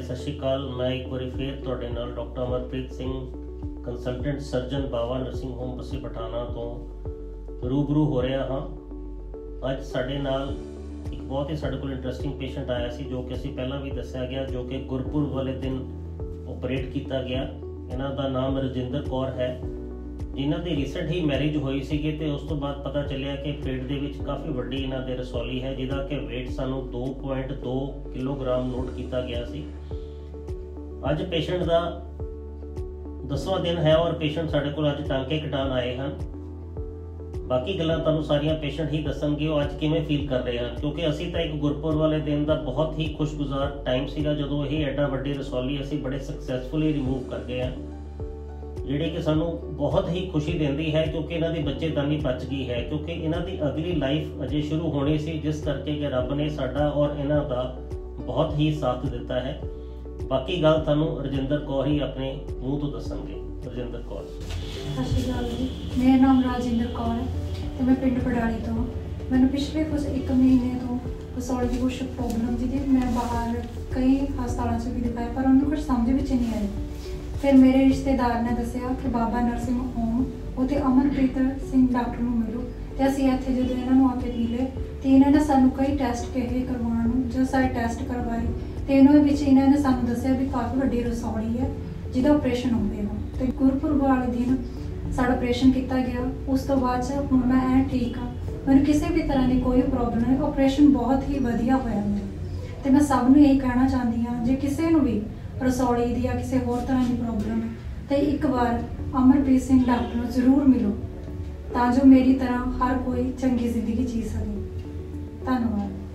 सत श्री अकाल। मैं एक बार फिर तुहाडे नाल doctor Amarpreet Singh consultant surgeon Bawa nursing home Bassi Pathana तो रूबरू हो रहा हाँ। अज साडे नाल एक बहुत ही साडे कोल इंटरस्टिंग पेशेंट आया सी जो कि असीं पहलां भी दस्सिया गया, जो कि गुरपुरब वाले दिन ऑपरेट किया गया। इन्हां दा नाम रजिंदर कौर है, जिन्हां दी रिसेंट ही मैरिज हुई सी ते उस तो बाद पता चलिया कि पेट दे विच काफ़ी वड्डी इन्हां दे रसौली है, जिहदा कि वेट सानूं 2.2 किलोग्राम नोट किया गया सी। अज पेशेंट का 10वां दिन है और पेशेंट साडे कोल अज टांके कटान आए हैं। बाकी गल्लां तुहानूं सारियां पेशेंट ही दस्सणगे वो अज किवें फील कर रहे हैं, क्योंकि असीं तां एक गुरपुरब वाले दिन का बहुत ही खुशगुजार टाइम सीगा जदों यह एडा वड्डी रसौली असीं बड़े सक्सैसफुली रिमूव कर गए हैं, जिहड़ी कि सानूं बहुत ही खुशी दिंदी है, क्योंकि इन्हां दी बच्चेदानी बच गई है। क्योंकि इन्हां दी अगली लाइफ अजे शुरू होनी सी, जिस करके कि रब ने साडा और इन्हां दा बहुत ही साथ दिता है। बाकी गल तुहानूं रजिंदर कौर ही अपने मूँह तो दस्सणगे। रजिंदर कौर। सत श्री अकाल जी, मेरा नाम राजिंदर कौर है तो मैं पिंड पड़ाली तो। मैंने पिछले कुछ 1 महीने तो रसौली की कुछ प्रॉब्लम थी, मैं बाहर कई हस्पतालों से भी दिखाया पर उन्होंने कुछ समझ में नहीं आई। फिर मेरे रिश्तेदार ने दसिया कि बाबा नर्सिंग होम उत्ते अमरप्रीत सिंह डॉक्टर नूं मिलो, तो असीं इत्थे जदों इन्हां आके मिले तो इन्होंने सानूं कई टैसट कहे करवाउण, जो सारे टैसट करवाए तो इन्होंने सानूं दसिया भी काफ़ी वड्डी रसौली है जिहदा ऑपरेशन होवेगा। तो गुरपुरब वाले दिन साडा ऑपरेशन किया गया। उस तो बाद हुण मैं ऐ ठीक हाँ, मैनूं किसी भी तरह की कोई प्रॉब्लम नहीं। ऑपरेशन बहुत ही वधिया होया मेरा, तो मैं सब नूं यही कहना चाहती हाँ जे किसी नूं भी रसौली दी या किसी होर तरह की प्रॉब्लम है तो एक बार अमरप्रीत सिंह डॉक्टर को जरूर मिलो, तां जो मेरी तरह हर कोई चंगी जिंदगी जी सके। धन्यवाद।